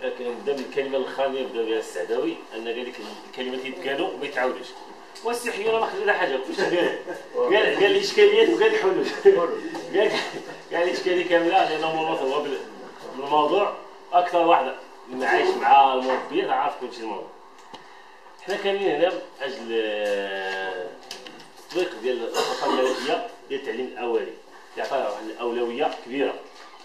كنبدا بالكلمه الاخرانيه نبدا بها السعداوي ان قال لك الكلمات يتقالوا ما يتعاودوش. واستحيونا ما خلينا حاجه واش قال الاشكاليات وقال الحلول. قال الاشكاليه كامله لانه هو بالموضوع اكثر واحد عايش مع المربيات عارف كلشي الموضوع. حنا كاملين هنا من اجل التطبيق ديال الخطه الملكيه ديال التعليم الاولي يعطيها واحد الاولويه كبيره.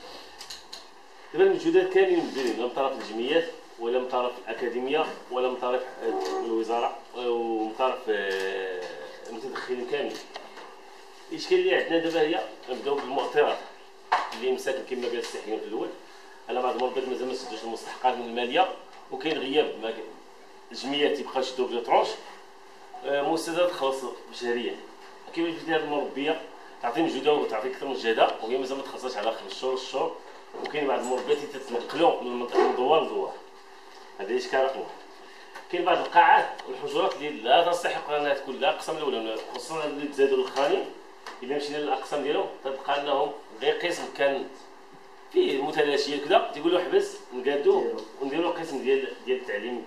دابا المجهودات كاملين مبذولين لا من طرف الجمعيات ولا من طرف الاكاديميه ولا من طرف الوزاره ومن طرف المتدخلين كاملين. الاشكاليه اللي عندنا دابا هي نبداو بالمؤطرات اللي مساكن كما قال السي في الاول على بعض المربيات مازال ما سدوش المستحقات من الماليه وكاين غياب الجمعيات تيبقاو يشدوا بلي طروش مؤسسات خاصه شهريا. كيفاش بدي هذه المربيه تعطي مجهودها وتعطي اكثر من جهدها وهي مازال ما تخصصش على 5 شهور وكاين بعض المربيات تتنقلوا من منطقه دوار لدوار. هذا اشكال رقم واحد. كاين بعض القاعات والحجرات اللي لا تستحق انها تكون لا الاقسام الاولى خصوصا اللي تزادوا الاخرين. الا مشينا للاقسام ديالهم تلقى انهم غير قسم كان فيه متلاشيه كذا تيقولوا حبس نقادو ونديروا قسم ديال التعليم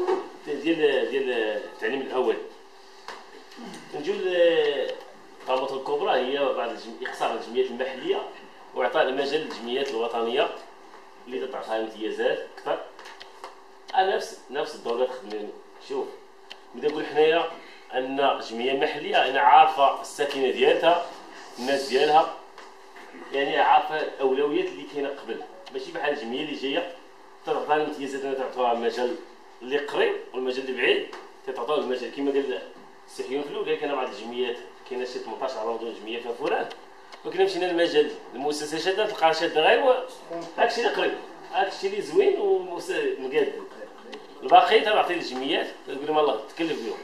ديال التعليم الاول. نجيو للطامات الكبرى هي بعض اقصاء الجمعيات المحليه واعطاء المجال للجمعيات الوطنيه اللي تعطيها امتيازات اكثر. نفس الدور اللي تخدم. شوف بدا نقول حنايا ان جمعيه محليه انا عارفه الساكنه ديالها الناس ديالها يعني عارفه الاولويات اللي كاينه قبل ماشي بحال الجمعيه اللي جايه تعطيها الامتيازات اللي تعطوها المجال اللي قريب والمجال اللي بعيد تعطوه المجال كما قال السي حيون في الاول. قال لك انا بعض الجمعيات كاينه شي 18 على مدن جمعيه فيها فلان ولكن مشينا للمجال المؤسسه شاده تلقاها شاده غير هاكشي اللي قريب هاكشي اللي زوين ومقاد. الباقي تنعطي للجمعيات تقول لهم الله تكلف بهم.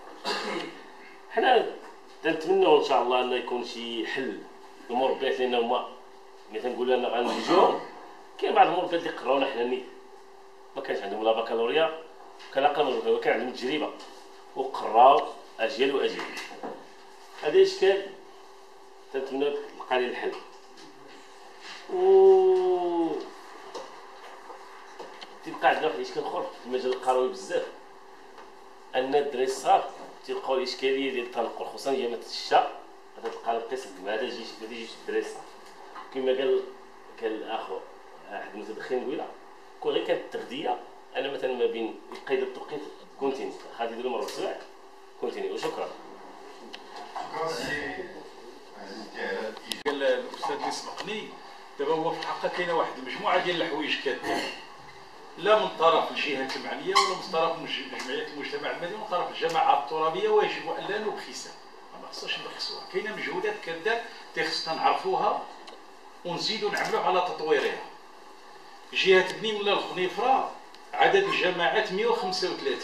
حنا تنتمنوا ان شاء الله انه يكون شي حل للمربيات لان هما ملي تنقولوا انا غنجيوهم كاين بعض المربيات اللي قراونا حنا ما كانش عندهم لا بكالوريا كان اقل من البكالوريا كان عندهم تجربه وقراو اجيال واجيال. هذا اشكال تنتمنى تلقى ليه الحل. تيبقى عندنا واحد الاشكال اخر في المجال القروي بزاف ان الدراري الصغار تيلقاو الاشكاليه ديال التنقل خصوصا ايامات الشتاء تلقى القسم ما تيجيش الدراري الصغار كما قال الاخ احد المتدخلين قبيله كون غير كانت التغذيه انا مثلا ما بين القيد التوقيت كونتيني خاطر يديروا مره بسرعه كونتيني وشكرا. قال الاستاذ اللي سبقني دابا هو في الحقيقه كاينه واحد المجموعه ديال الحوايج كدير لا من طرف الجهات المعنيه ولا من طرف جمعيات المجتمع المدني ومن طرف الجماعات الترابيه ويجب ان لا نبخسها ما خصناش نبخسوها. كاينه مجهودات كدار خصنا نعرفوها ونزيدوا نعملوا على تطويرها. جهه بني ملا الخنيفره عدد الجماعات 135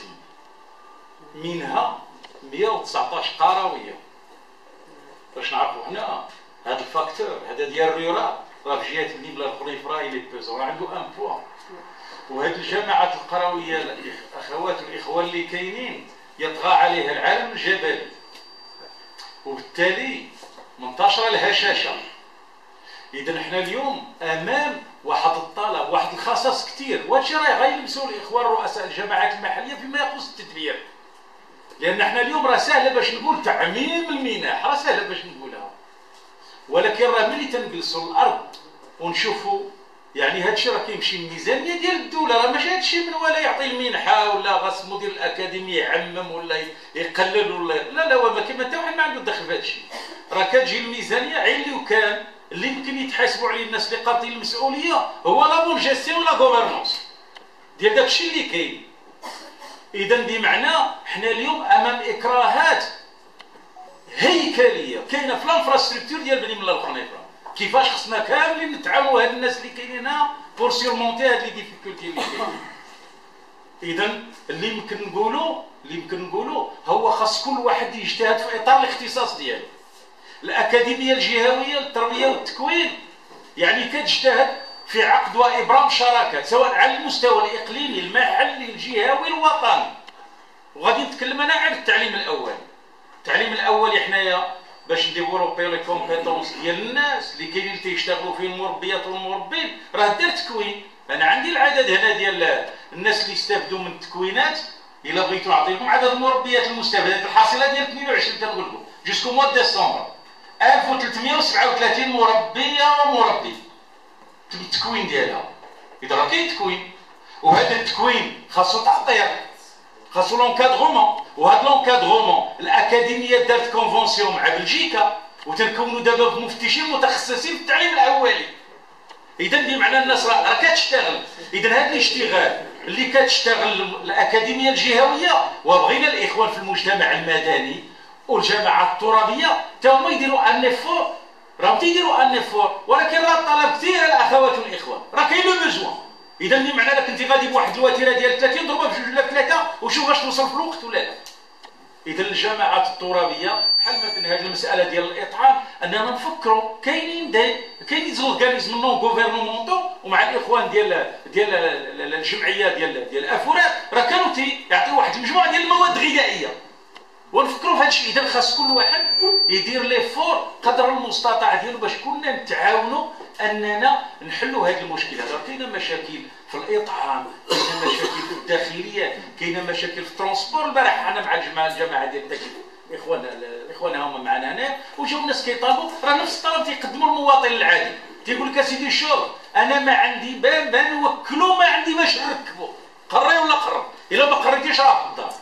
منها 119 قرويه. باش نعرفوا حنا هذا الفاكتور هذا ديال الريورال راه في جهه بني ملا الخنيفره اللي بيزو راه عنده ان بوان. وهذه الجماعات القرويه الاخوات والاخوان اللي كاينين يطغى عليها العالم الجبلي وبالتالي منتشره الهشاشه. اذا حنا اليوم امام واحد الطلب واحد الخصاص كثير وهادشي راه غيلمسوا الاخوان رؤساء الجماعات المحليه فيما يخص التدبير. لان حنا اليوم راه سهله باش نقول تعميم المنح راه سهله باش نقولها ولكن راه ملي تنجلسوا الارض ونشوفوا يعني هادشي راه كيمشي الميزانيه ديال الدوله راه ماشي هادشي من ولا يعطي المنحه ولا غاس مدير الاكاديميه يعمم ولا يقلل ولا لا هو ما كاين حتى واحد ما عنده دخل في هادشي. راه كتجي الميزانيه عين وكان اللي يمكن يتحاسبوا عليه الناس اللي قابضين المسؤوليه هو لا بون جيستيون ولا غوفرنونس ديال داكشي اللي كاين. اذا بمعنى حنا اليوم امام اكراهات هيكليه كاينه في الانفراستركتور ديال بني ملا الخنيفره. كيفاش خصنا كاملين نتعاملوا هاد الناس اللي كاينين هنا بور سيرمونتي هاد لي ديفيكولتي اللي كاينين. اذا اللي يمكن نقولوا هو خاص كل واحد يجتهد في اطار الاختصاص ديالو. الاكاديميه الجهويه للتربيه والتكوين يعني كتجتهد في عقد وابرام شراكات سواء على المستوى الاقليمي المحلي الجهوي الوطني. وغادي نتكلم انا على التعليم الاولي. التعليم الاولي حنايا باش نديفلوبيو لي كومبيتونس ديال الناس اللي كاينين تيشتغلوا فيه المربيات والمربين راه دار تكوين انا عندي العدد هنا ديال الناس اللي استفدوا من التكوينات. الا بغيتو نعطيكم عدد المربيات المستفادات الحاصله ديال 22 تنقول لكم جوسكو موا ديسمبر 1337 مربيه ومربي التكوين ديالها. اذا راه كاين تكوين، وهذا التكوين خاصو تعطير، خاصو لونكادغومون، وهذا لونكادغومون الاكاديميه دارت كونفونسيون مع بلجيكا وتنكونوا دابا مفتشين متخصصين في التعليم الاولي. اذا بمعنى الناس راه كتشتغل. اذا هذا الاشتغال اللي كتشتغل الاكاديميه الجهويه، وبغينا الاخوان في المجتمع المدني والجماعات الترابيه حتى هما يديروا ان افور، راهم تيديروا ان افور، ولكن راه الطلب كثير الاخوات والاخوان، راه كاين لو بوزوان. اذا بمعنى لك انت غادي بواحد الوتيره ديال 30 ضربها بجوج ولا بثلاثه وشوف واش توصل في الوقت ولا لا. اذا الجماعات الترابيه بحال مثلا هذه المساله ديال الاطعام اننا نفكروا كاين زورغانيزم نون غوفرنمونتو ومع الاخوان ديال الجمعيه ديال الافورات راه كانوا يعطيو واحد المجموعه ديال المواد الغذائيه، ونفكروا في هذا الشيء. اذا خاص كل واحد يدير ليفور قدر المستطاع ديالو باش كلنا نتعاونوا اننا نحلوا هذه المشكله. راه كاينه مشاكل في الاطعام، كاينه مشاكل في الداخليه، كاينه مشاكل في الترونسبور. البارح انا مع الجماعه ديال التكليف الاخوان هما معنا هنا وجاو الناس كيطالبوا، راه نفس الطلب تيقدموا المواطن العادي. تيقول لك اسيدي شوف انا ما عندي بان نوكلو، ما عندي باش نركبو، قري ولا قرب، الا ما قريتيش راه في الدار.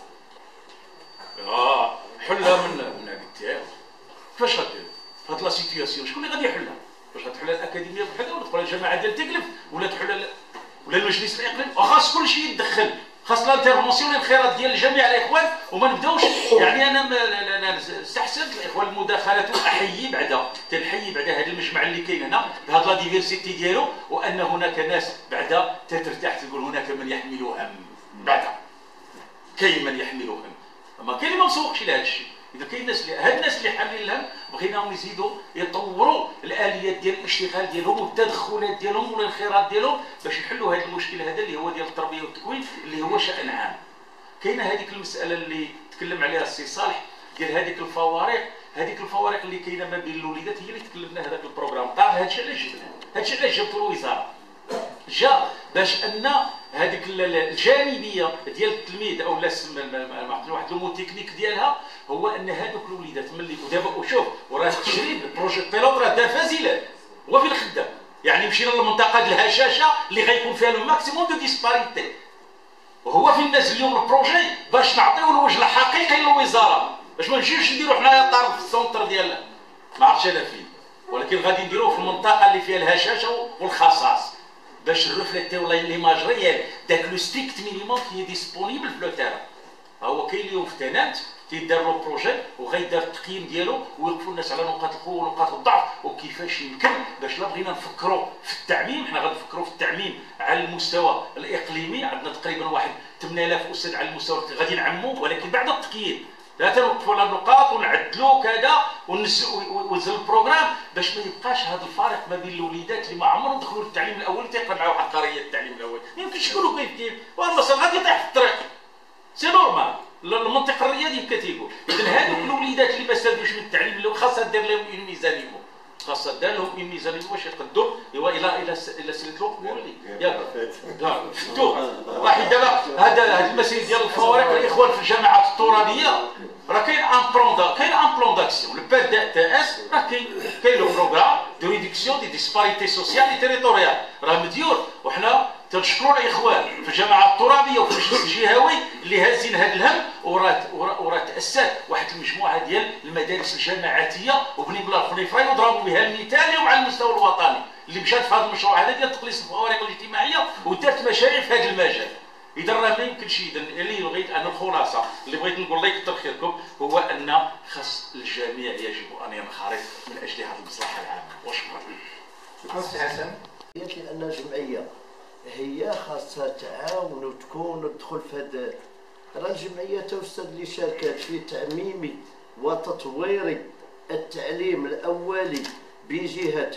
حلها من قلت كيفاش غدير في هاد لا سيتياسيون؟ شكون اللي غادي يحلها؟ واش غتحلها الاكاديميه بحالها ولا تحلها الجماعه ديال التكليف ولا تحلها ولا المجلس الاقليمي؟ خاص كل شيء يتدخل، خاص الانترفونسيون للخيرات ديال جميع الاخوان، وما نبداوش يعني انا استحسنت الاخوان المداخلات واحيي بعدا تنحيي بعدا هذا المجمع اللي كاين هنا بهذا لا ديفيرسيتي ديالو، وان هناك ناس بعدا ترتاح تقول هناك من يحمل هم. بعدا كاين من يحمل هم، اما كاين اللي ما مسوقش لهذا الشيء. اذا كاين الناس هاد الناس اللي حاملين الهم بغيناهم يزيدوا يطوروا الاليات ديال الاشتغال ديالهم والتدخلات ديالهم والانخراط ديالهم باش يحلوا هذا المشكل هذا اللي هو ديال التربيه والتكوين اللي هو شان عام. كاينه هذيك المساله اللي تكلم عليها السي صالح ديال هذيك الفوارق اللي كاينه ما بين الوليدات، هي اللي تكلمنا هذاك البروغرام طار. هذا الشيء علاش جبناه، هذا الشيء علاش جبتو الوزاره جا باش ان هذيك الجانبيه ديال التلميذ او واحد المو تكنيك ديالها هو ان هذوك الوليدات ملي ودابا وشوف وراه التجريب البروجي بيلوت راه دار فازيلات هو في الخدام. يعني مشينا للمنطقه ديال الهشاشه اللي غيكون فيها لو ماكسيموم دو ديسباريتي، وهو فين نازل اليوم البروجي باش نعطيو الوجه الحقيقي للوزاره، باش ما نمشيوش نديرو حنايا طار في السونتر ديال ما عرفتش انا فين، ولكن غادي نديروه في المنطقه اللي فيها الهشاشه والخصاص باش نرفليتيو ليماج ريال داك لو ستريكت مينيموم كي ديسپونيبل في لو تيران. هو كاين اليوم في تنانت تيدار له بروجي وغيدار التقييم ديالو ويوقفوا الناس على نقاط القوه ونقاط الضعف وكيفاش يمكن باش لا بغينا نفكروا في التعميم. حنا غنفكروا في التعميم على المستوى الاقليمي، عندنا تقريبا واحد 8000 استاذ على المستوى غادي نعموا، ولكن بعد التقييم لا تنوقفوا على النقاط ونعدلوا كذا وننزل البروغرام باش ما يبقاش هذا الفارق ما بين الوليدات اللي ما عمرهم دخلوا للتعليم الاول تيقرا معاهم عبقريه التعليم الاول. ما يمكنش يكونوا كيف والله غادي يطيح في الطريق، سي نورمال. المنطق الرياضي هكا تيقول. اذا هذوك الوليدات اللي ما استافدوش من التعليم الاول خاصها دير لهم اون ميزانيمو، خاصها دار لهم اون ميزانيمو باش يقدوا الى سلت الوقت مولي ياك شفتوا واحد دابا هذا المسائل ديال الفوارق الاخوان في الجامعات الترابيه راه كاين ان بلان داكسيون لو بير دي اس، راه كاين لو بروغرام دو ريدكسيون دي ديسباريتي سوسيال اي تيريتوريال راه مديور، وحنا تنشكروا الاخوان في الجامعه الترابيه وفي المجلس الجهوي اللي هازين هذا الهم، وراه تاسست واحد المجموعه ديال المدارس الجامعاتيه وبني بلا خليفراي وضربوا بها المثال اليوم على المستوى الوطني اللي مشات في هذا المشروع هذا ديال تقليص الفوارق الاجتماعيه ودارت مشاريع في هذا المجال. اذا راه ما يمكنش اللي بغيت انا الخلاصه اللي بغيت نقول الله يكثر خيركم هو ان خاص الجميع يجب ان ينخرط من اجل هذه المصلحه العامه. وشكرا. سي حسن. لان الجمعيه هي خاصها تعاون وتكون وتدخل في هذا. راه الجمعيه توسد اللي شاركت في تعميم وتطوير التعليم الاولي بجهه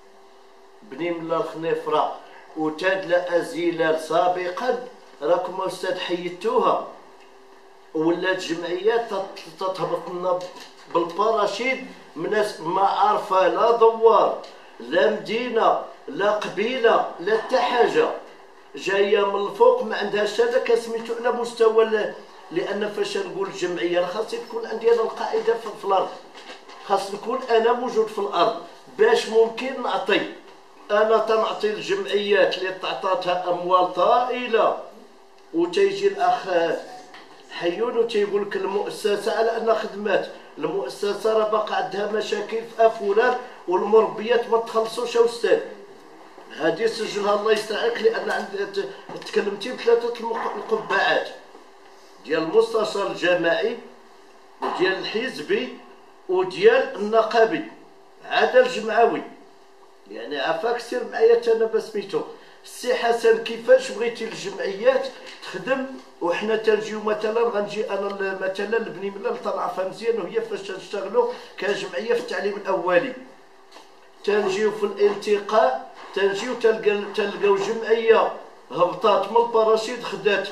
بني ملا الخنيفره وتادله ازيلال سابقا، راكم استاذ حيدتوها ولات جمعيه تتهبط لنا بالباراشيد من ناس ما عارفه لا دوار لا مدينه لا قبيله لا حتى حاجه. جايه من الفوق ما عندهاش هذا سميتو على مستوى لان فاش نقول الجمعيه راه خاص تكون عندي انا القاعده في الارض، خاص نكون انا موجود في الارض باش ممكن نعطي. انا تنعطي الجمعيات اللي تعطاتها اموال طائله وتيجي الاخ حيون وتيقول لك المؤسسه على انها خدمات، المؤسسه راه باقا عندها مشاكل في افولار والمربيات ما تخلصوش استاذ. هذه سجلها الله يسترعك لان عند تكلمتي بثلاثه القبعات ديال المستشار الجماعي وديال الحزبي وديال النقابي عدا الجمعوي. يعني عفاك سير معايا انا بسميتو السي حسن كيفاش بغيتي الجمعيات تخدم وحنا تنجيو مثلا غنجي انا مثلا لبني ملال تنعرفها مزيان وهي فاش تنشتغلوا كجمعيه في التعليم الاولي تنجيو في الالتقاء تنجيو تلقاو جمعيه هبطات من الباراشيد خدات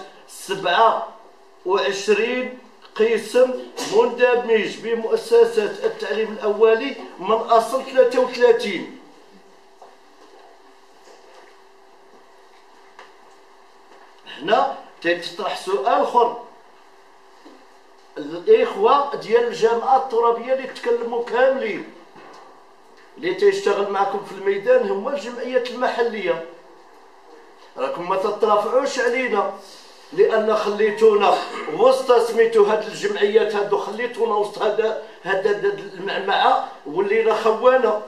27 قسم مندمج بمؤسسه التعليم الاولي من اصل 33. هنا تطرح سؤال اخر، الاخوه ديال الجامعات الترابيه اللي تكلموا كاملين اللي تيشتغل معكم في الميدان هما الجمعيات المحليه، راكم ما تترافعوش علينا لان خليتونا وسط سميتو هاد الجمعيات هادو خليتونا وسط هذا المعمعه ولينا خوانا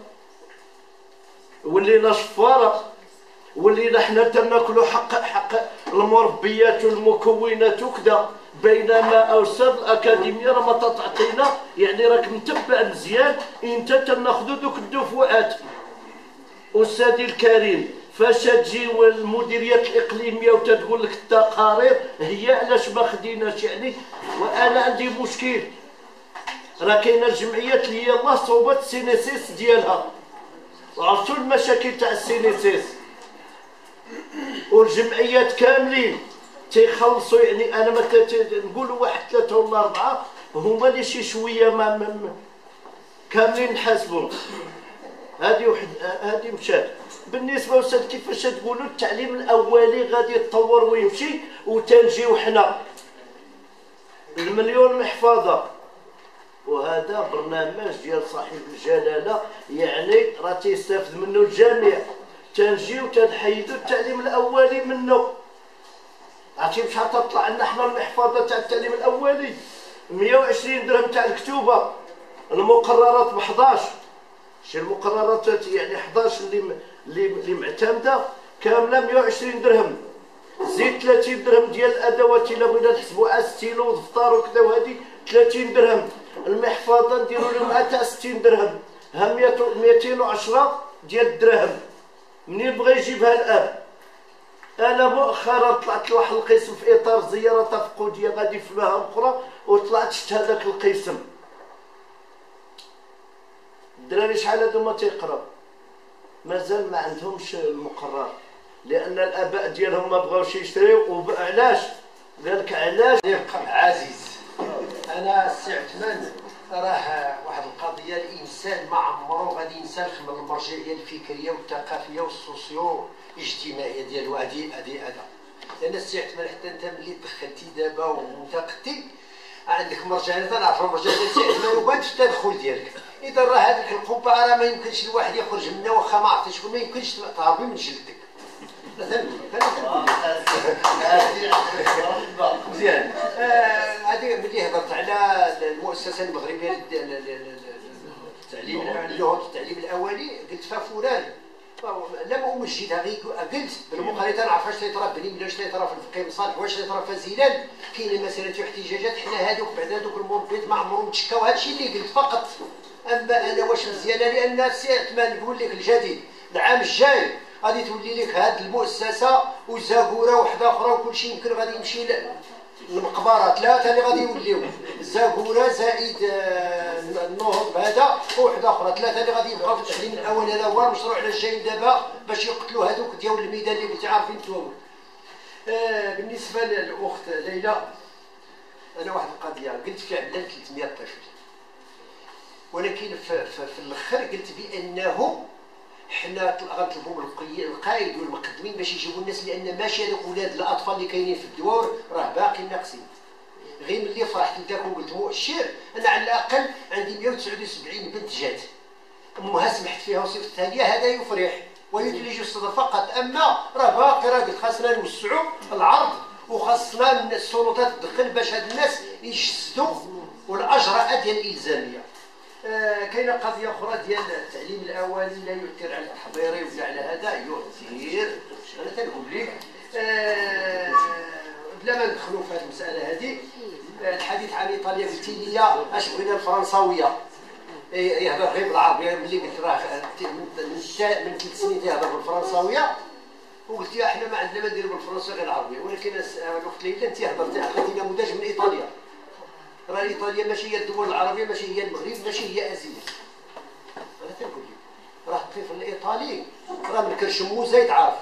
ولينا شفاره ولينا حنا تناكلوا حق المربيات والمكونات وكذا، بينما استاذ الاكاديميه راه ما تعطينا. يعني راك متبع مزيان انت تناخذوا دوك الدفعات. استاذي الكريم فاش تجي المديريات الاقليميه وتقول لك التقارير هي علاش ما خديناش، يعني وانا عندي مشكل. راه كاينه الجمعيات اللي هي الله صوبت السينيسيس ديالها وعرفتوا المشاكل تاع السينيسيس والجمعيات كاملين تيخلصوا. يعني انا ما نقولوا واحد 3 ولا 4 هما اللي شي شويه ما كاملين نحاسبهم. هذه وحد هذه مشات. بالنسبه استاذ كيفاش تقولوا التعليم الاولي غادي يتطور ويمشي وتنجيو حنا المليون محفظه، وهذا برنامج ديال صاحب الجلاله يعني راه تيستافد منه الجميع. تنجيو تنحيدوا التعليم الاولي منه. عرفتي بشحال تطلع لنا حنا المحفظه تاع التعليم الاولي 120 درهم تاع الكتوبه، المقررات ب 11 شي المقررات يعني 11 اللي معتمده كامله 120 درهم، زيد 30 درهم ديال الادوات الا بغينا نحسبوا على ستيلو ودفتر وكذا وهذه 30 درهم. المحفظه نديروا لهم تاع 60 درهم، ها 210 ديال الدراهم. منين بغى يجيبها الاب؟ انا مؤخرا طلعت لواحد القسم في اطار زياره تفقديه غادي في مهام اخرى وطلعت شفت هذاك القسم. الدراري شحال هادو ما تيقراو مازال ما عندهمش المقرر لان الاباء ديالهم ما بغاوش يشريو. وعلاش؟ قال لك علاش؟ عزيز انا السي عثمان راه واحد القضيه الانسان ما عمرو غادي ينسى من المرجعيه الفكريه والثقافيه والسوسيو اجتماعيه ديالو. هذا لان السي عثمان حتى انت ملي دخلتي دابا وانتقدتي عندك مرجعيه تنعرفوا المرجعيه ديال السي عثمان وبان في التدخل ديالك. اذا راه هذيك القبعه راه ما يمكنش الواحد يخرج منها واخا ما عرفتش شكون، ما يمكنش تهربي من جلدك. مزيان. هذه ملي هضرت على المؤسسه المغربيه للتعليم التعليم الاولي قلت ففلان لم امجدها، قلت بالمقارنه نعرف واش تيطرا بني ملا واش تيطرا في الفقيه مصالح واش تيطرا في زيلان. كاين مسائل واحتجاجات حنا هذوك بعد هذوك المربيات ما عمرهم تشكاو. هذا الشيء اللي قلت فقط. اما انا واش مزيانه لان السي عثمان نقول لك الجديد العام الجاي غادي تولي لك هذه المؤسسه وزاكوره وحده اخرى وكل شيء يمكن غادي يمشي المقبره 3 اللي غادي يوليو زاكوره زائد النهض بهذا وحده اخرى 3 اللي غادي يبقاو في التعليم الاول. هذا هو المشروع اللي جايين دابا باش يقتلوا هذوك ديال الميدان اللي كنتي عارفين نتوما. بالنسبه للاخت ليلى انا واحد القضيه قلت فعلا 300 طفل، ولكن في الاخر قلت بانه حنا غنطلبوا من القائد والمقدمين باش يجيبوا الناس، لان ماشي هذوك ولاد الاطفال اللي كاينين في الدوار راه باقي ناقصين. غير ملي فرحت لذاك وقلت مؤشر، انا على الاقل عندي 179 بنت جات امها سمحت فيها وصيفط الثانيه، هذا يفرح ويدلج الصدر فقط. اما راه باقي، راه قلت خاصنا نوسعوا العرض وخاصنا السلطات تدخل باش هاد الناس يجسدوا والاجراءات ديال الالزاميه. كاينه قضيه اخرى ديال التعليم الاولي لا يؤثر على التحضيري ولا على هذا، يؤثر. انا تنقول لك بلا ما ندخلوا في هذه المساله هذه، الحديث عن ايطاليا قلتي لي اش بغينا الفرنساويه يهضر غير بالعربيه، ملي قلت راه من 3 سنين تيهضر بالفرنساويه، وقلت يا احنا ما عندنا ما نديروا بالفرنسا غير العربيه. ولكن الوقت اللي انت هضرتي عطيتي نموذج من ايطاليا. راه ايطاليا ماشي هي الدول العربيه، ماشي هي المغرب، ماشي هي اسيا. انا تنقول لك راه الطفل الايطالي راه من كرشمو زايد عارف.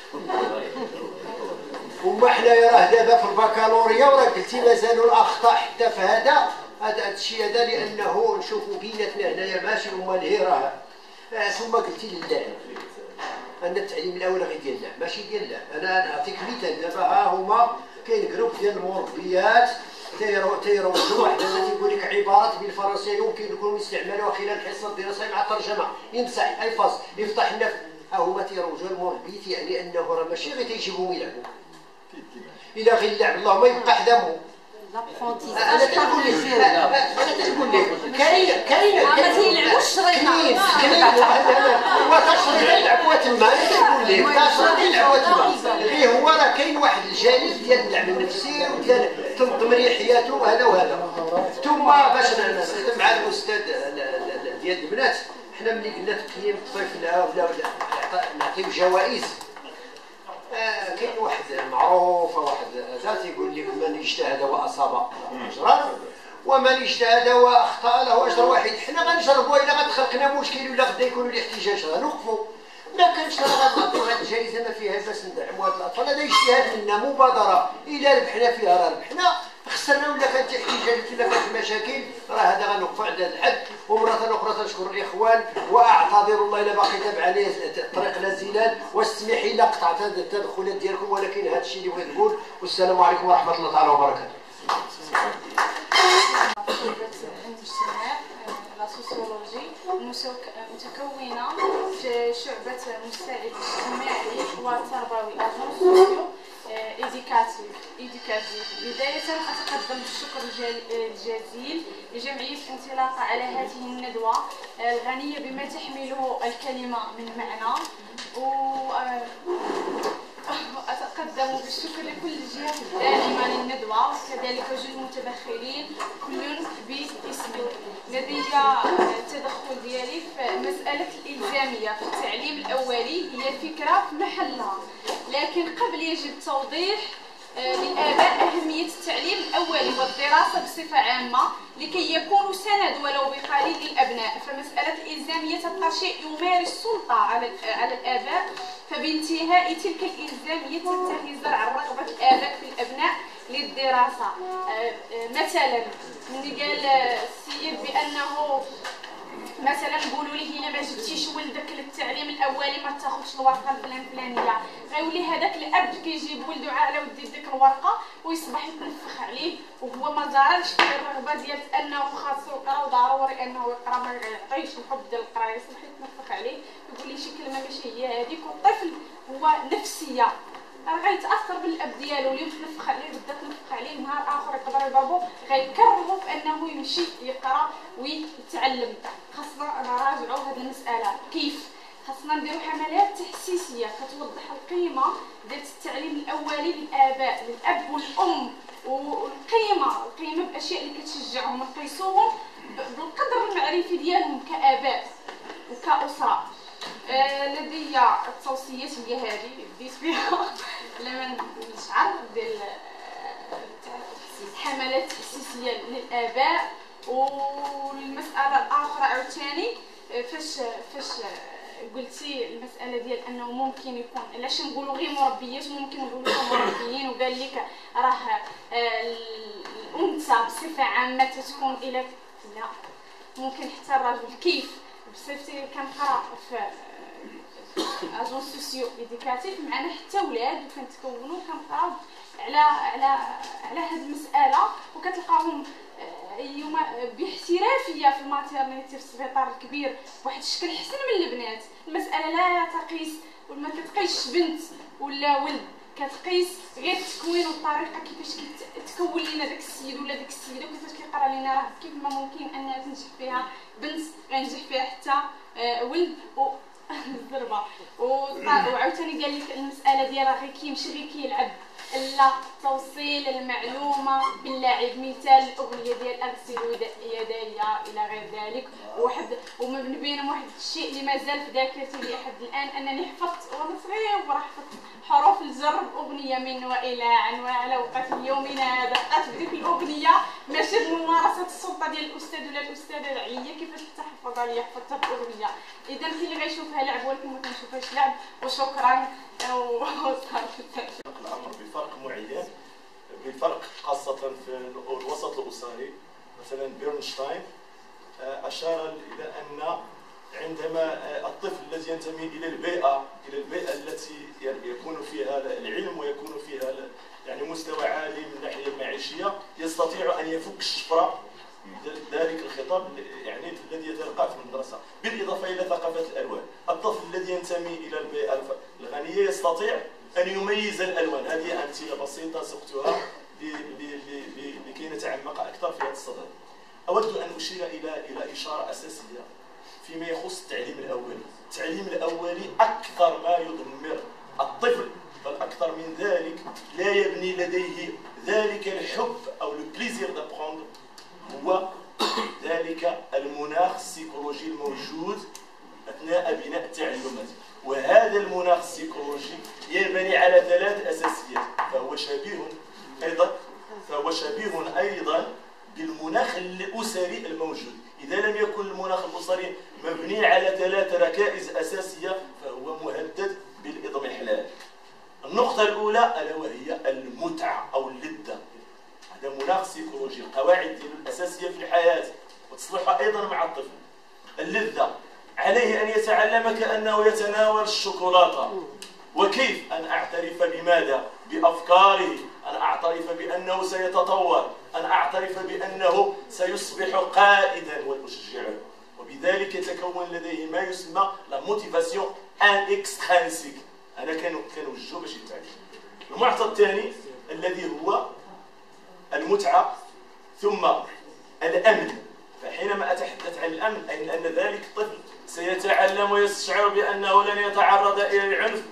وما حنايا راه دابا في البكالوريا وراه قلتي مازالوا الاخطاء حتى في هذا الشيء هذا، لانه نشوفوا بيناتنا هنايا ماشي امال هي راه. ثم قلتي لله ان التعليم الاول غير ديال لا ماشي ديال لا. انا نعطيك مثال، دابا ها هما كاين جروب ديال المربيات تيروجوا واحد تيقول لك عبارات بالفرنسيه يمكن يكونوا يستعملوها خلال الحصه الدراسيه مع الترجمه، يمسح اي فصل يفتح لنا. ها هما تيروجوا المربيات، يعني انه راه ماشي غير تيجيبهم يلعبوا، الا غير اللعب اللهم يبقى حدامهم. انا تنقول لك كاين ما تيلعبوش الشريطه وتشريط يلعبوا تما. انا تنقول لك تشريط يلعبوا تما، غير هو راه كاين واحد الجانب ديال اللعب النفسي وديال تنظم حياته وهذا وهذا. ثم باش نختم مع الاستاذ ديال البنات، حنا ملي قلنا تقييم الطفل ولا نعطيو جوائز، كاين واحد معروف واحد هذا تيقول لك من اجتهد واصاب اجرا ومن اجتهد واخطا له اجر واحد. حنا غنجربوا الا غتخلقنا مشكل ولا غدا يكون الاحتجاج غنوقفوا، ما كانش راه غنعطيو هذه الجائزه ما فيها باس ندعموا هاد الاطفال. هذا اجتهاد منا مبادره، الا ربحنا فيها راه ربحنا، خسرنا ولا كانت احتجاجات ولا كانت مشاكل راه هذا غنوقفوا عند هذا الحد. ومره اخرى تنشكر الاخوان واعتذر الله الا باقي تابع عليه الطريق لا زلال، واستمحي لي قطعت هذه التدخلات ديالكم، ولكن هذا الشيء اللي بغيت نقول. والسلام عليكم ورحمه الله تعالى وبركاته. لا سوسيولوجي متكونه في شعبه المساعد الاجتماعي والتربوي اجون إيديكاتيف. بداية أتقدم بالشكر الجزيل لجمعية انطلاقة على هذه الندوة الغنية بما تحمله الكلمة من معنى، وأتقدم بالشكر لكل الجهات الداعمة للندوة وكذلك جل المتدخلين كل باسمه. لدي التدخل ديالي في مسألة الإلزامية في التعليم الأولي، هي فكرة في محلها، لكن قبل يجب توضيح للآباء أهمية التعليم الأولي والدراسة بصفة عامة لكي يكونوا سند ولو بقليل للأبناء. فمسألة الإلزامية تبقى شيء يمارس سلطة على الآباء، فبانتهاء تلك الإلزامية تنتهي زرع رغبة الآباء في الأبناء للدراسة. مثلا ملي قال السيد بأنه مثلا نقولوا ليه الا ما جبتيش ولدك للتعليم الاولي ما تاخذش الورقه الفلانيه، غيولي هذاك الاب كيجيب ولده على ودي ديك الورقه ويصبح يتنفخ عليه، وهو ما زارش في الرغبه ديال انه خاصو يقرا وضروري انه يقرا، ما يعطيش الحب ديال القرايه، يصبح يتنفخ عليه يقول لي شي كلمه ماشي هي هذيك. والطفل هو نفسيه راه غيتاثر بالاب ديالو، اللي تنفخ عليه بدا تنفخ عليه، نهار اخر يقدر يضربو غيكرهو في انه يمشي يقرا ويتعلم. خاصنا نراجعوا هذه المساله. كيف؟ خاصنا نديروا حملات تحسيسيه كتوضح القيمه ديال التعليم الاولي للاباء، للاب والام، والقيمه باشياء اللي كتشجعهم، نقيسوهم بالقدر المعرفي ديالهم كاباء وكاسره. لدي التوصيات هي هذه بديت بها لما نشعر ديال حملات تحسيسيه للاباء. والمساله الاخرى عاوتاني فاش قلتي المساله ديال انه ممكن يكون، علاش نقولوا غير مربيات، ممكن نقولوا مربيين، وقال لك راه الانثى بصفه عامه تكون الى لا، ممكن حتى الرجل. كيف؟ بصفتي كنقرا في اجون سوسيو ايديكاتيف معنا حتى ولاد، وكنتكونوا كنقراو على هاد المساله، وكتلقاهم ايوما باحترافيه في الماتيرنيتي في السبيطار الكبير بواحد الشكل حسن من البنات. المساله لا تقيس وما كتقيسش بنت ولا ولد، كتقيس غير التكوين والطريقه كيفاش كيتكون لينا داك السيد ولا ديك السيده، وكيفاش كيقرا لينا راه كيف ما ممكن انها تنجح فيها بنت غينجح فيها حتى ولد الضربه. وعاوتاني قال لك المساله ديال راه غير كيمشي غير كيلعب، لا توصيل المعلومه باللاعب. مثال الاغنيه ديال اغسل يدي الى غير ذلك، ومن بينهم واحد الشيء اللي مازال في ذاكرتي لحد الان، انني حفظت وانا صغيره حفظت حروف الجر باغنيه من والى عن وعلى وقت يومنا هذا. بقات بديك الاغنيه ماشي بممارسه السلطه ديال الاستاذ ولا الاستاذه العيه كيفاش تحفظها لي، حفظتها باغنيه. اذا كاين اللي غيشوفها لعب ولكن ما كنشوفهاش لعب. وشكرا الامر بفرق معين، بفرق خاصه في الوسط الاسري. مثلا بيرنشتاين اشار الى ان عندما الطفل الذي ينتمي الى البيئه التي يكون فيها العلم ويكون فيها يعني مستوى عالي من الناحيه المعيشيه، يستطيع ان يفك الشفره ذلك الخطاب يعني الذي يتلقاه في المدرسه، بالاضافه الى ثقافه الالوان. الطفل الذي ينتمي الى البيئه الغنيه يستطيع ان يميز الالوان. هذه امثله بسيطه سقتها لكي نتعمق اكثر في هذا الصدد. اود ان اشير الى اشاره اساسيه فيما يخص التعليم الاولي. التعليم الاولي اكثر ما يدمر الطفل، بل اكثر من ذلك لا يبني لديه ذلك الحب او لو بليزير دابروندر، هو ذلك المناخ السيكولوجي الموجود اثناء بناء التعلمات. وهذا المناخ السيكولوجي ينبني على 3 اساسيات، فهو شبيه ايضا بالمناخ الاسري الموجود. اذا لم يكن المناخ الاسري مبني على 3 ركائز اساسيه فهو مهدد بالاضمحلال. النقطه الاولى الا وهي المتعه او اللذه. هذا مناخ سيكولوجي، القواعد ديالو الاساسيه في الحياه وتصلح ايضا مع الطفل. اللذه عليه ان يتعلم كانه يتناول الشوكولاته. وكيف ان اعترف بماذا؟ بافكاره، ان اعترف بانه سيتطور، ان اعترف بانه سيصبح قائدا واشجعه. وبذلك يتكون لديه ما يسمى لا موتيفاسيون ان اكسترانسيك. انا كنوجهه باش يتعلم. المعطى الثاني الذي هو المتعه ثم الامن. فحينما اتحدث عن الامن اي ان ذلك الطفل سيتعلم ويستشعر بانه لن يتعرض الى العنف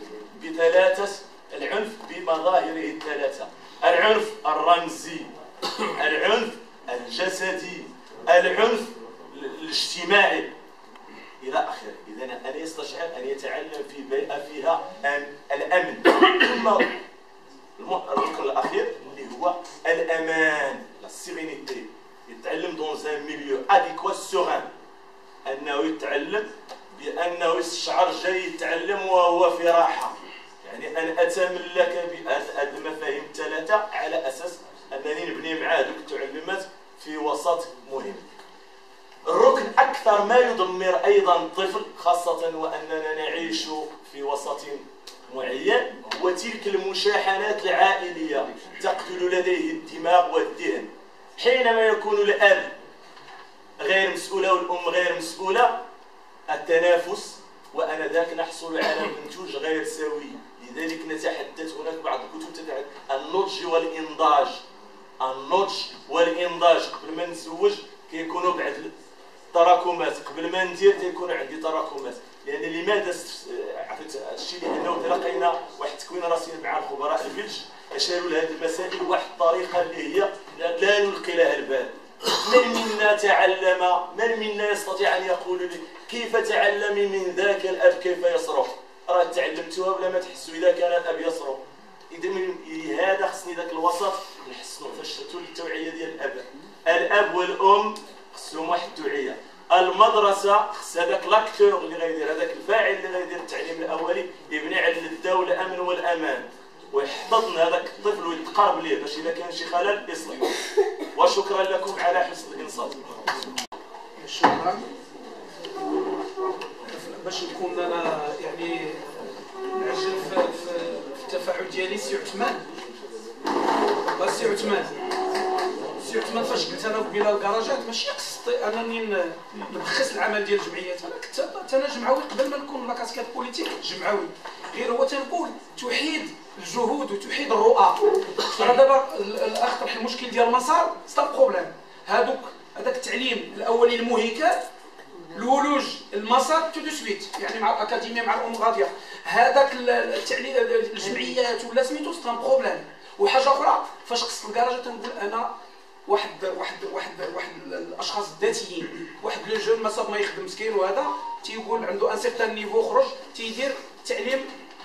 بمظاهره ال3: العنف الرمزي، العنف الجسدي، العنف الاجتماعي الى اخره. اذا انا يستشعر ان يتعلم في بيئه فيها الامن. ثم الركن الاخير اللي هو الامان، لا سيرينيتي. يتعلم دون ان ميليو اديكوا سوران، انه يتعلم بانه يستشعر جاي يتعلم وهو في راحه. يعني ان اتملك بهذه المفاهيم ال3 على اساس انني نبني معاه ذوك التعلمات في وسط مهم. الركن اكثر ما يدمر ايضا الطفل، خاصه واننا نعيش في وسط معين، هو تلك المشاحنات العائليه تقتل لديه الدماغ والذهن. حينما يكون الاب غير مسؤوله والام غير مسؤوله، التنافس وانذاك نحصل على منتوج غير سوي. لذلك نتحدث، هناك بعض الكتب تتحدث النضج والانضاج. النضج والانضاج، قبل ما نتزوج كيكونوا بعد التراكمات، قبل ما ندير تيكون عندي تراكمات. لان لماذا عرفت الشيء؟ لانه تلقينا واحد التكوين راسي مع الخبراء البلج اشاروا لهذه المسائل بواحد الطريقه اللي هي لا نلقي لها البال. من منا تعلم؟ من منا يستطيع ان يقول لي كيف تعلمي من ذاك الاب كيف يصرف؟ راه تعلمتوها بلا ما تحسوا اذا كان الاب يصرف. اذا من هذا خصني ذاك الوسط نحسنوا فاش التوعيه ديال الاب والام خصهم واحد التوعيه. المدرسه خص هذاك لاكتور اللي غيدير، هذاك الفاعل اللي غيدير التعليم الاولي يبني على اللذه والامن والامان، ويحتضن هذاك الطفل ويتقرب ليه باش اذا كان شي خلل يصلح. وشكرا لكم على حسن الانصات. شكرا. باش نكون انا يعني نعجل في التفاعل ديالي. سي عثمان، سي عثمان، سي عثمان، فاش قلت انا قبيله الكراجات ماشي قصدي انني نبخس العمل ديال الجمعيات، انا كنت انا جمعوي قبل ما نكون لا كاسكيت بوليتيك جمعوي، غير هو تنقول توحيد الجهود وتوحيد الرؤى. راه دابا الاخ طرح المشكل ديال المسار ستا بروبليم، هذاك التعليم الاولي المهيكل الولوج المسار تو دو سويت، يعني مع الاكاديميه مع الام غاديه، هذاك التعليم الجمعيات ولا سميتو ستا بروبليم. وحاجه اخرى فاش قصت الكراجه تنقول انا واحد الاشخاص الذاتيين، واحد لو جون ما يخدم مسكين وهذا تيقول عنده ان سيغتان نيفو خرج تيدير تعليم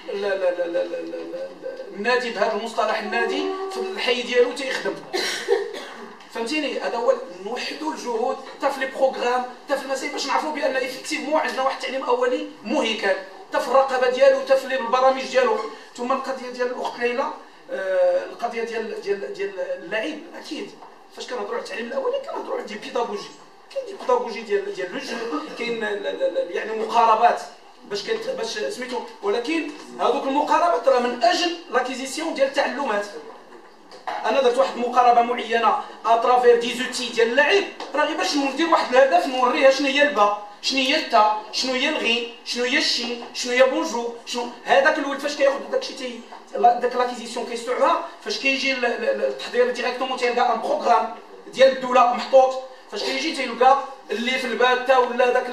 النادي بهذا المصطلح النادي في الحي ديالو تيخدم. فهمتيني؟ هذا هو نوحدوا الجهود حتى في لي بروغرام حتى في المسائل باش نعرفوا بان ايفيكتيفمون عندنا واحد التعليم اولي مهيكل حتى في الرقابه ديالو حتى في البرامج ديالو. ثم القضيه ديال الاخت ليلى، القضيه ديال اللعيب، اكيد فاش كنهضروا على التعليم الاولي كنهضروا على دي بيداغوجي، كاين دي بيداغوجي ديال لو جو، كاين يعني مقاربات باش سميتو، ولكن هذوك المقاربات راه من اجل لاكيزيسيون ديال التعلمات. انا درت واحد المقاربه معينه اترافير دي زوتي ديال اللعيب، راه غير باش ندير واحد الهدف نوريها شنو هي البا، شنو هي التا، شنو هي الغين، شنو هي الشين، شنو هي بونجو، شنو هذاك الولد فاش كياخذ داكشي داك لاكيزيسيون كيستوعبها، فاش كيجي التحضير ديريكتومون تيلقى ان بروغرام ديال الدوله محطوط، فاش كيجي تيلقى اللي في الباتا ولا داك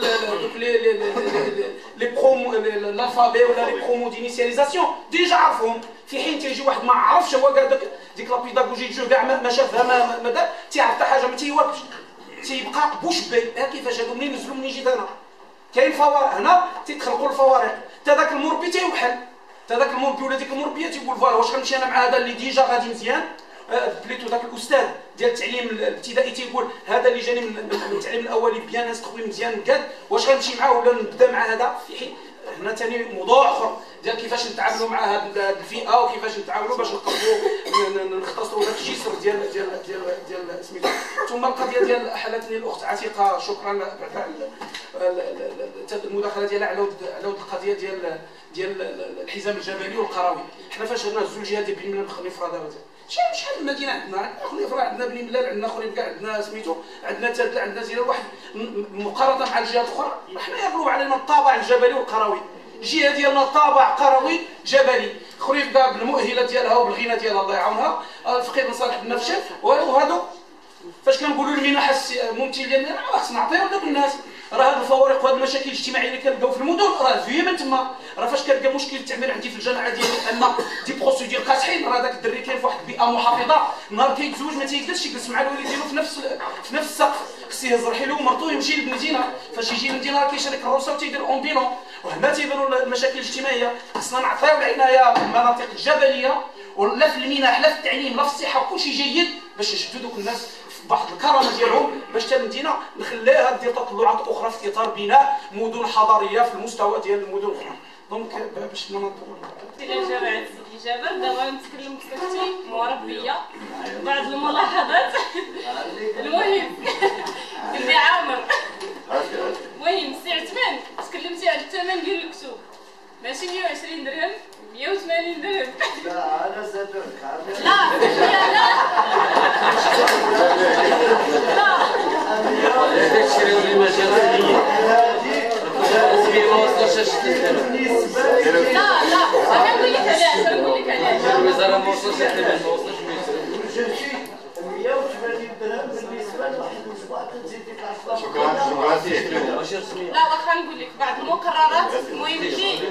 لي برومو الالفابي ولا لي برومو دينيسياليزاسيون ديجا عرفهم، في حين تيجي واحد ما عرفش هو كاع ديك لا بيداغوجي جو كاع ما شافها ما دار، تيعرف حتى حاجه ما تيواكبش، تيبقى بوش بي. ها كيفاش هادو منين نزلوا منين جيت انا؟ كاين فوارق هنا تيتخلقوا الفوارق، حتى داك المربي تيوحل، حتى داك المربي ولا ديك المربيه تيقول فوالا واش غنمشي انا مع هذا اللي ديجا غادي مزيان، بليتو داك الاستاذ ديال التعليم الابتدائي تيقول هذا اللي جاني من التعليم الاولي بيان انستروي مزيان قاد، واش غنمشي معاه ولا نبدا مع هذا؟ في حين هنا ثاني موضوع اخر ديال كيفاش نتعاملوا مع هذه الفئه وكيفاش نتعاملوا باش نقدروا نختصروا داك الجسر ديال سميتو. ثم القضيه ديال حالتني الاخت عتيقه، شكرا المداخله ديالها على ود القضيه ديال الحزام الجبلي والقروي. حنا فاش نهزوا الجهات ديال بني ملال بخلي فرادة شحال المدينه عندنا خلي فرا، عندنا بني ملال، عندنا خريب كاع، عندنا سميتو، عندنا تادله، عندنا زينه، واحد مقارنه مع الجهات الاخرى حنا يغلب علينا الطابع الجبلي والقروي. الجهه ديالنا طابع قروي جبلي، خريف كاع بالمؤهله ديالها وبالغنى ديالها الله يعاونها، الفقير بن صالح بن نفشه، وهادو فاش كنقولوا المنح الممثل ديالنا راه خصنا نعطيو لدوك الناس. راه هاد الفوارق وهاد المشاكل الاجتماعيه اللي كنلقاو في المدن راه جايه من تما. راه فاش كنلقى مشكل التعمير عندي في الجامعه ديالي ان دي بروسيدور قاصحين، راه داك الدري كاين في واحد البيئه محافظه، نهار كيتزوج ما تيقدرش يجلس مع الوليد ديالو في نفس السقف، خصو يهز رحيلو ومرتو يمشي للمدينه، فاش يجي للمدينه راه كيشري الروسه وتيدير اونبيلون. وهنا تيبانوا المشاكل الاجتماعيه. خصنا نعطيو العنايه المناطق الجبليه، ولا في المنح لا في التعليم لا في الصحه كلشي جيد باش نشدوا دوك الناس بواحد الكرامه ديالهم، باش حتى المدينه نخليها دير تطلعات اخرى في اطار بناء مدن حضاريه في المستوى ديال المدن الاخرى. دونك باش ما نطولوا الى جامعه سيدي جابر دابا نتكلم بصفتي مربيه بعض الملاحظات. المهم اللي عامر المهم سي عثمان تكلمتي على الثمن ديال الكتب، ماشي 120 درهم 180 درهم. لا انا زادوك لا تشريو لي مجازيه هذيك ما وصلش لا انا نقول لك علاش الوزاره ما وصلش الثمن، ما وصلش 180 درهم بالنسبه لواحد الاسبوع كتزيد ديك 10. شكرا. لا واخا نقول لك بعض المقررات المهم شي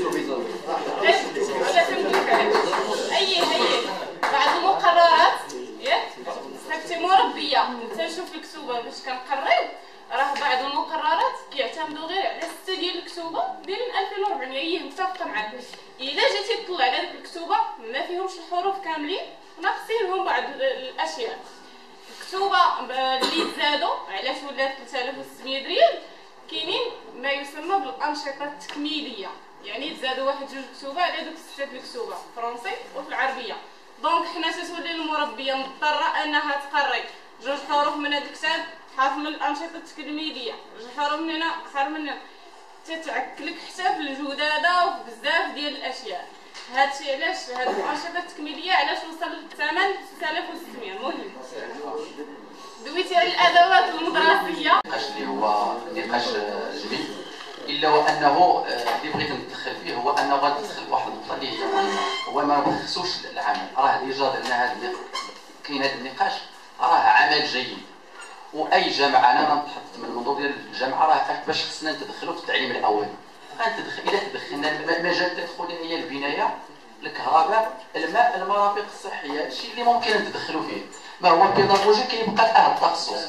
هي بعض المقررات ياك صاحبتي مربيه تنشوف الكتوبه باش كنقريو، راه بعض المقررات كيعتمدوا غير على 6 ديال الكتوبه دايرين 2400. هي متفقه معاك، الا جيتي تطلع على ديك الكتوبه ما فيهمش الحروف كاملين، ناقصينهم بعض الاشياء. الكتوبه اللي زادوا علاش ولات 3600 ريال، كاينين ما يسمى بالانشطه التكميليه، يعني تزادوا واحد جوج كتوبه على دوك 6 الكتوبه فرونسي وفي العربيه. دونك حنا تتولي المربيه مضطره انها تقري جوج حروف من هذا الكتاب، حرف من الانشطه التكميليه، جوج حروف من هنا، حرف من هنا، تتعكلك حتى في الجداده وفي بزاف ديال الاشياء. هادشي علاش هاد الارشفه التكميليه علاش وصل للثمن 6600. المهم دويتي على الادوات المدرسيه. النقاش اللي هو نقاش جميل، الا وانه اللي بغيت ندخل فيه هو انه غندخل واحد النقطه اللي هي مهمه، هو ما نبخسوش العمل. راه ديجا درنا هذا كاين هذا النقاش، راه عمل جيد، واي جامعه انا نتحدث من المنظور ديال الجامعه راه باش خصنا نتدخلوا في التعليم الاولي. اذا تدخلنا المجال تدخل هي البنايه، الكهرباء، الماء، المرافق الصحيه، الشيء اللي ممكن نتدخلوا فيه. ما هو البيداغوجي كيبقى لاهل التخصص.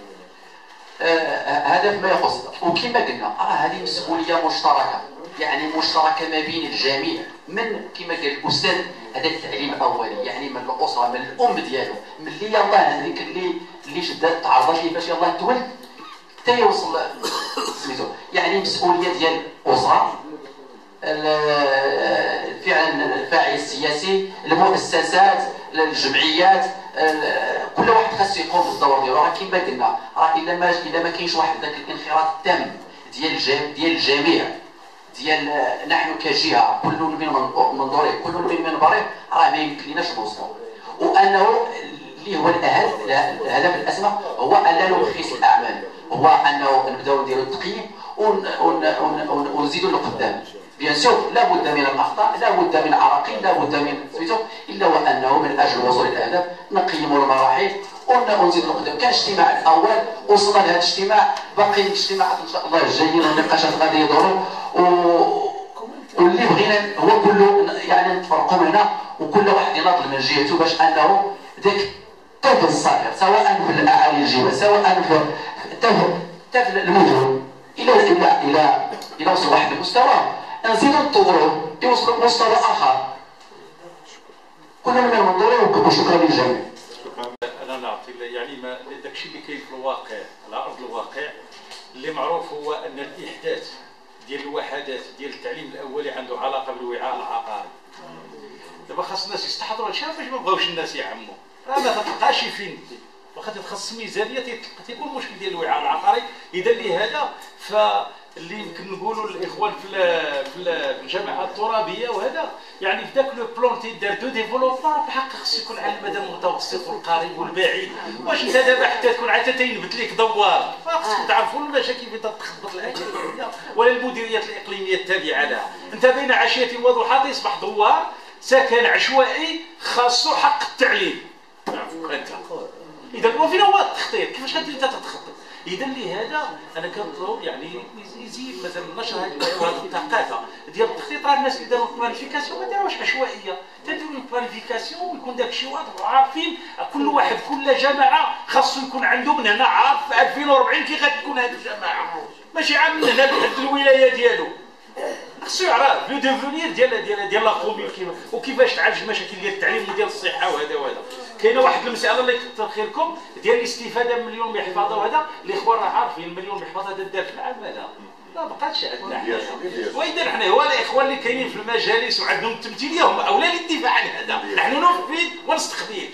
هذا فيما يخص، وكما قلنا راه هذه مسؤوليه مشتركه، يعني مشتركه ما بين الجميع، من كما قال الاستاذ هذا التعليم الاولي، يعني من الاسره، من الام ديالو، من اللي يلاه هذيك اللي شدات تعرضت ليه باش يلاه تولد حتى يوصل سميتو، يعني مسؤوليه ديال الاسره، فعلا الفاعل السياسي، المؤسسات، الجمعيات، كل واحد خاصو يقوم بالدور ديالو. راه كما قلنا راه الا ما كاينش واحد ذاك الانخراط التام ديال الجميع، ديال نحن كجهه كل من منظوره كل من منبره، راه ما يمكن لناش نوصلوا. وانه اللي هو الهدف الاسمى هو ان لا نبخس الاعمال، هو انه نبداو نديروا التقييم ونزيدوا لقدام. بيان سور لابد من الاخطاء، لابد من عراقيل، لابد من سميتو، الا وانه من اجل الوصول الى الاهداف نقيموا المراحل ونزيدوا لقدام. كان الاجتماع الاول وصلنا لهذا الاجتماع، باقي الاجتماعات ان شاء الله الجايين والنقاشات غادي يدوروا، واللي بغينا هو كله يعني نتفرقوا هنا وكل واحد يناضل من جهته باش انه ذاك الطفل الصغير سواء في الاعالي الجبال سواء في المدن الى وصل واحد المستوى نزيدوا نطوروه يوصلوا لمستوى اخر. كلنا من المنظور. وشكرا للجميع. انا نعطي يعني ما داكشي اللي كاين في الواقع على ارض الواقع اللي معروف هو ان الاحداث ديال الوحدات ديال التعليم الاولي عنده علاقه بالوعاء العقاري. دابا خاص الناس يستحضروا هادشي باش ما بغاوش الناس يعموا، راه ما تلقاش فين واخا تتخصص ميزانيه تيكون المشكل ديال الوعاء العقاري. اذا لهذا فاللي يمكن نقولوا للاخوان في الجامعات الترابيه وهذا يعني في ذاك لو بلون تيدار دو ديفلوبمون بحق خص يكون على المدى المتوسط والقريب والبعيد. واش انت دابا حتى تكون عاد تينبت لك دوار خاصكم تعرفوا المشاكل كيف تخبط الاكاديميه ولا المديريات الاقليميه التابعه لها. انت بين عشيه وضحى يصبح دوار سكن عشوائي خاصو حق التعليم. انت اذا فين هو التخطيط؟ كيفاش غادي انت تتخطط؟ اذا لهذا انا كنطلب يعني يزيد مثلا نشر هذه الثقافه ديال التخطيط. راه الناس اللي داروا البلانيفيكاسيون ما داروش عشوائيه، تديروا البلانيفيكاسيون ويكون داك الشيء واضح وعارفين كل واحد كل جماعه خاصو يكون عنده من هنا عارف 2040 كي غتكون هذه الجماعه، ماشي عام من هنا لحد الولايه ديالو. خصو يعرف لو ديفونير ديال لا كومون وكيفاش تعالج المشاكل ديال التعليم وديال الصحه وهذا وهذا. كاينه واحد المساله اللي كثر خيركم ديال الاستفاده من مليون محفظه وهذا، الاخوان راه عارفين المليون محفظه هذا دار في العام هذا ما بقاتش عندنا حنا. واذا حنا هو الاخوان اللي كاينين في المجالس وعندهم التمثيليه هم اولى للدفاع عن هذا، نحن نفيد ونستخدم.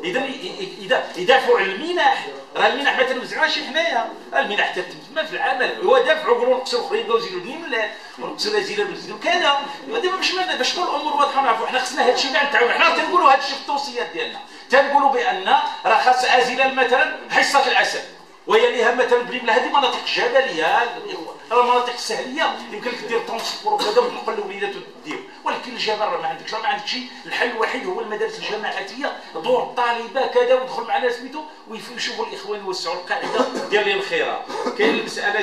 اذا يدافعوا على المنح، راه المنح ما تنوزعوهاش حنايا، المنح تتم في العمل هو دافعوا يقولوا نقصوا الاخرين بغاو يزيدوا 2 مليون ونقصوا الازيله ويزيدوا كذا. دابا باش تكون الامور واضحه ونعرفوا حنا خصنا هذا الشيء كاع نتعاونوا. حنا تنقولوا هذا الشيء في التوصيات ديالنا، تنقولوا بان راه خاص ازيله مثلا حصه العسل ويليها مثلا بليملا. هذه مناطق جبليه، راه المناطق السهليه يمكن لك دير ترونسبور وكذا وتنقل الوليدات وتدير، ولكن الجبل راه ما عندكش الحل الوحيد هو المدارس الجماعاتيه، دور الطالبه كذا ويدخل معنا سميتو ويشوفوا الاخوان يوسعوا القاعده ديال الخيرات. كاين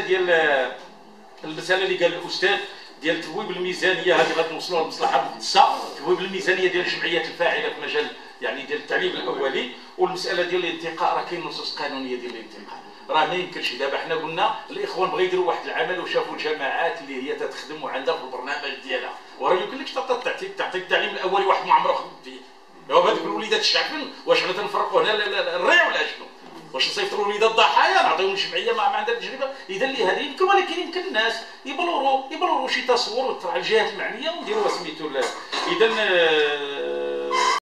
المساله اللي قال الاستاذ ديال تبويب الميزانيه، هذه غادي نوصلوها لمصلحه مقدسه، تبويب الميزانيه ديال الجمعيات الفاعله في مجال يعني ديال التعليم الاولي. والمساله ديال الانتقاء راه كاين نصوص قانونيه ديال الانتقاء، راه ما يمكنش. دابا حنا قلنا الاخوان بغاو يديروا واحد العمل وشافوا الجماعات اللي هي تتخدم وعندها في البرنامج ديالها، وراه يمكن لك تعطي التعليم الاولي واحد ما عمره خدم فيه. دابا هذوك الوليدات الشعبين واش حنا تنفرقوا هنا الريع ولا شنو؟ واش نصيفطوا الوليدات ضحايا نعطيهم الجمعيه ما عندها تجربه؟ اذا لهذا يمكن، ولكن يمكن الناس يبلوروا شي تصور وتطرح الجهات المعنيه ونديروا سميتو. اذا